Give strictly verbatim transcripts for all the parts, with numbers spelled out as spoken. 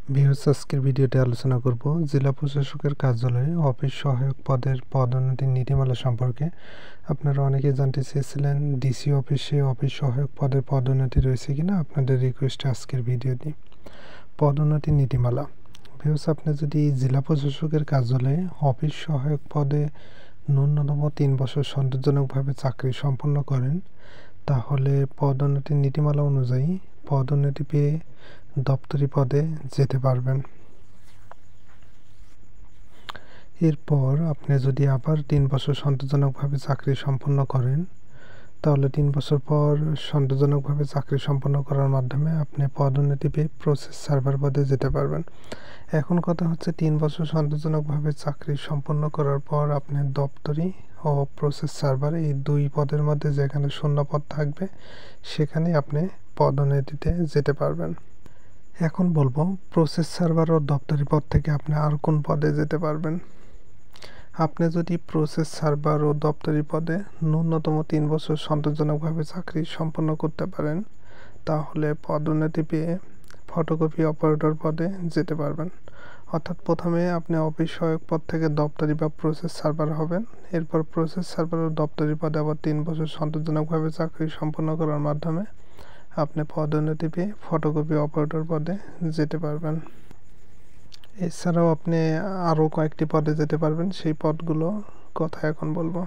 Viewers, আজকের ভিডিওতে আলোচনা করব জেলা প্রশাসকের কার্যালয়ে অফিস সহায়ক পদের পদোন্নতির নীতিমালা সম্পর্কে। আপনারা অনেকে জানতে চেয়েছিলেন ডিসি অফিসে অফিস সহায়ক পদের পদোন্নতি রয়েছে কিনা। আপনাদের রিকোয়েস্টে আজকের ভিডিওটি পদোন্নতির নীতিমালা। ভিউয়ার্স, আপনি যদি জেলা প্রশাসকের কার্যালয়ে অফিস সহায়ক পদে ন্যূনতম তিন বছর সন্তোষজনকভাবে চাকরি সম্পন্ন করেন, তাহলে পদোন্নতির নীতিমালা অনুযায়ী পদোন্নতি পেয়ে দপ্তরি পদে যেতে পারবেন। এরপর আপনি যদি আবার তিন বছর সন্তোষজনকভাবে চাকরি সম্পন্ন করেন, তাহলে তিন বছর পর সন্তোষজনকভাবে চাকরি সম্পন্ন করার মাধ্যমে আপনি পদোন্নতি পেয়ে প্রসেস সার্ভার পদে যেতে পারবেন। এখন কথা হচ্ছে, তিন বছর সন্তোষজনকভাবে চাকরি সম্পন্ন করার পর আপনি দপ্তরি ও প্রসেস সার্ভার এই দুই পদের মধ্যে যেখানে শূন্য পদ থাকবে সেখানে আপনি পদোন্নতিতে যেতে পারবেন। এখন বলবো প্রসেস সার্ভার ও দপ্তরি পদ থেকে আপনি আর কোন পদে যেতে পারবেন। আপনি যদি প্রসেস সার্ভার ও দপ্তরি পদে ন্যূনতম তিন বছর সন্তোষজনকভাবে চাকরি সম্পন্ন করতে পারেন, তাহলে পদোন্নতি পেয়ে ফটোকপি অপারেটর পদে যেতে পারবেন। অর্থাৎ প্রথমে আপনি অফিস সহায়ক পদ থেকে দপ্তরি বা প্রসেস সার্ভার হবেন। এরপর প্রসেস সার্ভার ও দপ্তরি পদে আবার তিন বছর সন্তোষজনকভাবে চাকরি সম্পন্ন করার মাধ্যমে আপনি পদোন্নতি পেয়ে ফটোকপি অপারেটর পদে যেতে পারবেন। এছাড়াও আপনি আরও কয়েকটি পদে যেতে পারবেন, সেই পদগুলো কথা এখন বলবো।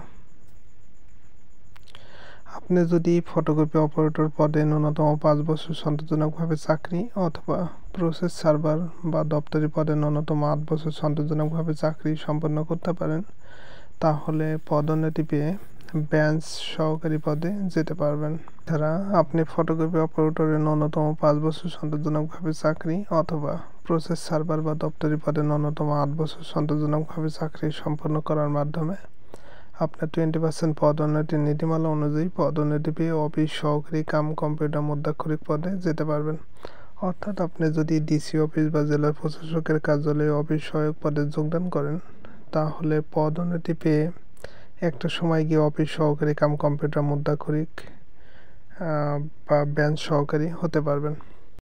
আপনি যদি ফটোকপি অপারেটর পদে ন্যূনতম পাঁচ বছর সন্তোষজনকভাবে চাকরি অথবা প্রসেস সার্ভার বা দপ্তরি পদে ন্যূনতম আট বছর সন্তোষজনকভাবে চাকরি সম্পন্ন করতে পারেন, তাহলে পদোন্নতি পেয়ে বেঞ্চ সহকারী পদে যেতে পারবেন। এছাড়া আপনি ফটোকপি অপারেটরে ন্যূনতম পাঁচ বছর সন্তোষজনকভাবে চাকরি অথবা প্রসেস সার্ভার বা দপ্তরি পদে ন্যূনতম আট বছর সন্তোষজনকভাবে চাকরি সম্পন্ন করার মাধ্যমে আপনার টোয়েন্টি পার্সেন্ট পদোন্নতির নীতিমালা অনুযায়ী পদোন্নতি পেয়ে অফিস সহকারী কাম কম্পিউটার মুদ্রাক্ষরিক পদে যেতে পারবেন। অর্থাৎ আপনি যদি ডিসি অফিস বা জেলা প্রশাসকের কার্যালয়ে অফিস সহায়ক পদে যোগদান করেন, তাহলে পদোন্নতি পেয়ে একটা সময় গিয়ে অফিস সহকারী কাম কম্পিউটার মুদ্রাক্ষরিক বা বেঞ্চ সহকারী হতে পারবেন।